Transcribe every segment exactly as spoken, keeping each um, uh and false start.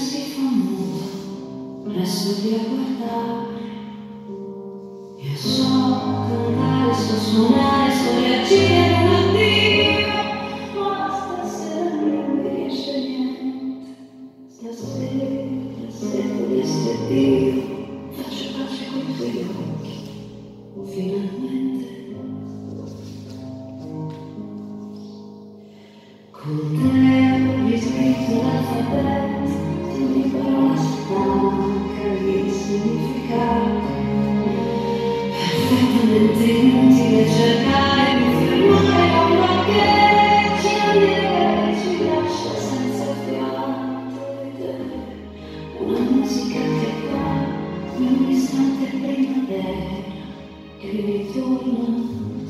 si fa nudo, resto lì a guardare. Io so cantare, so suonare, so reagire a un addio, ma stasera non mi riesce niente. Stasera, se volesse Dio, faccio pace con i tuoi occhi, finalmente. Con te ho riscritto l'alfabeto di ogni parola stanca di significato. Perfettamente inutile cercare di fermare la paura che ci anniega e ci lascia senza fiato. Ed è una musica che va in un istante primavera che ritorna.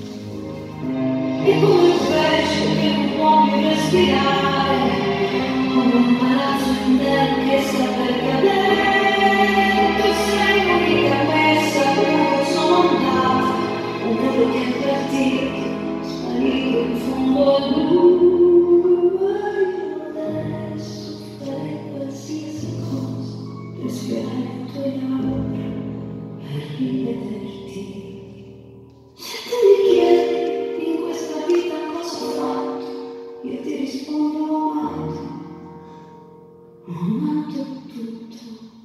E come un pesce che non può più respirare, come un palazzo intero che sta per cadere. Tu sei l'unica messa dove sono andata, un volo che è partito, sparito in fondo al blu. Io adesso farei qualsiasi cosa per sfiorare i tuoi labbra, per rivederti. Se tu mi chiedi in questa vita cosa ho fatto, io ti rispondo ho amato, ho amato tutto.